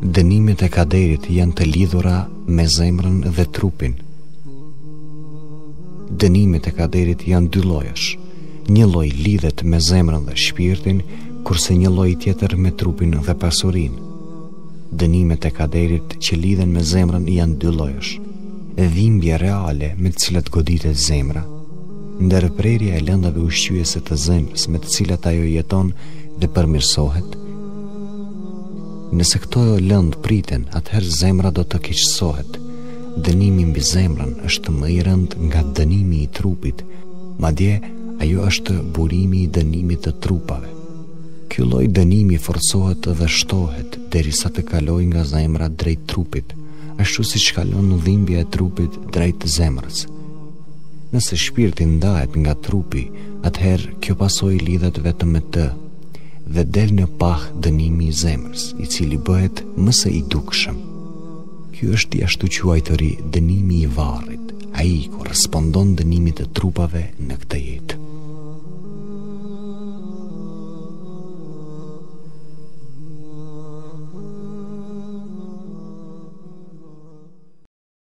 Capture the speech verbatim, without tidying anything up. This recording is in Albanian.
Dënimet e kaderit janë të lidhura me zemrën dhe trupin. Dënimet e kaderit janë dy llojesh. Një lloj lidhet me zemrën dhe shpirtin, kurse një lloj tjetër me trupin dhe pasurinë. Dënimet e kaderit që lidhen me zemrën janë dy llojesh. Dhimbje reale me të cilat goditet zemra, ndërprerja e lëndave ushqyese të zemrës me të cilat ajo jeton dhe përmirësohet. Nëse këto lëndë priten, atëherë zemra do të keqësohet. Dënimi mbi zemrën është më i rëndë nga dënimi i trupit, madje ajo është burimi i dënimit të trupave. Ky lloj dënimi forcohet dhe shtohet derisa të kalojë nga zemra drejt trupit, ashtu siç kalon dhimbja e trupit drejt zemrës. Nëse shpirti ndahet nga trupi, atëherë kjo pasojë lidhet vetëm me të dhe del në pah dënimi i zemrës, i cili bëhet më së i dukshëm. Ky është i ashtu quajturi dënimi i varrit, ai korrespondon dënimit të trupave në këtë jetë.